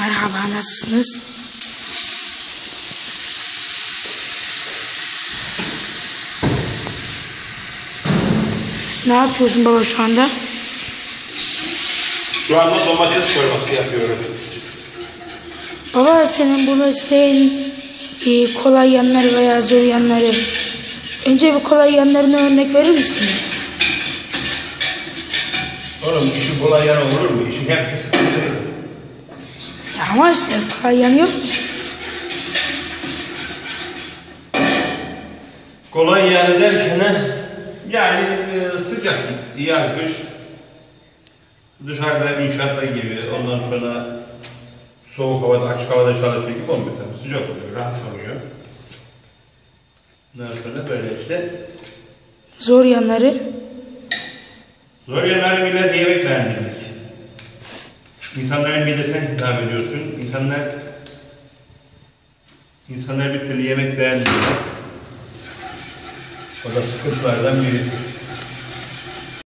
Merhaba, nasılsınız? Ne yapıyorsun baba şu anda? Şu anda domates çorbası yapıyorum. Baba, senin bu mesleğin kolay yanları veya zor yanları. Önce bir kolay yanlarına örnek verir misin? Oğlum işin kolay yanı olur mu? İşin hep sıkıntı. Ya ama işte kolay yanı yok. Kolay yanı derken yani sıcak, yaz, kış, dışarıda inşaatta gibi, ondan sonra soğuk havada, açık havada çalışır gibi olmuyor tabii. Sıcak oluyor, rahat oluyor. Ondan sonra böyle işte. Zor yanları. Zor yanları bile yemek beğendirmek. İnsanların midesine hitap ediyorsun. İnsanlar bir türlü yemek beğenmiyor. O da sıkıntılardan biri.